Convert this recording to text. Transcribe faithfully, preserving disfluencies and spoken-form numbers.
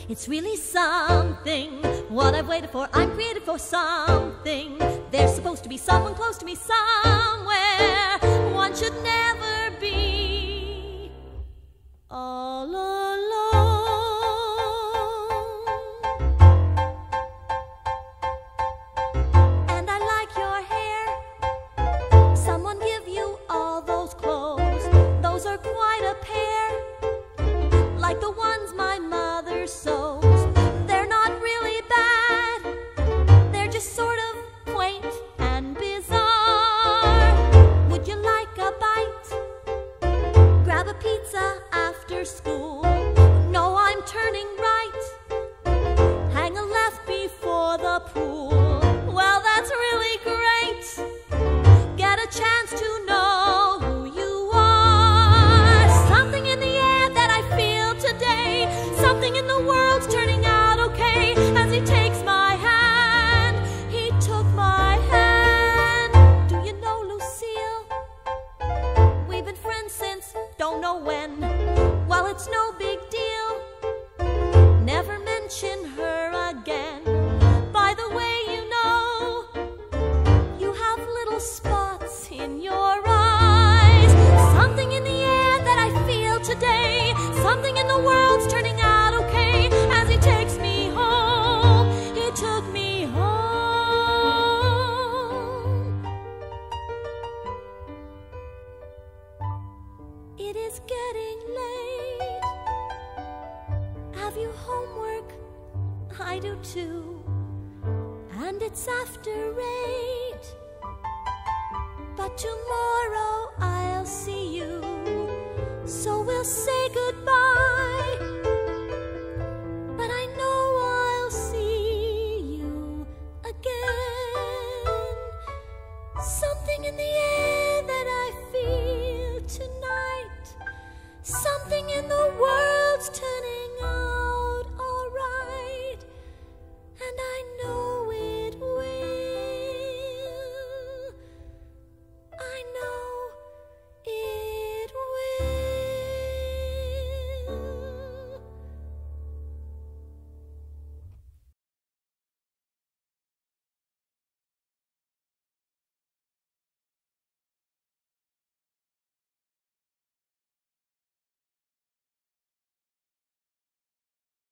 It's really something, what I've waited for. I'm created for something. There's supposed to be someone close to me somewhere. One should never be all alone. And I like your hair. Someone give you all those clothes. Those are quite a pair, like the ones my mother sews. They're not really bad, they're just sort of quaint and bizarre. Would you like a bite? Grab a pizza after school. No, I'm turning right. Hang a left before the pool. Well, that's really great. Get a chance to know who you are. Something in the air that I feel today. Something in the world's turning out okay. As he takes my hand, he took my hand. Do you know Lucille? We've been friends since don't know when. Well, it's no big deal. Never mention her again. By the way, you know, you have little spots in your eyes. Something in the air that I feel today. Something in the world's turning out okay. As he takes me home, he took me home. It is getting late. Have you homework? I do too. And it's after eight. But tomorrow I'll see you. So we'll say goodbye.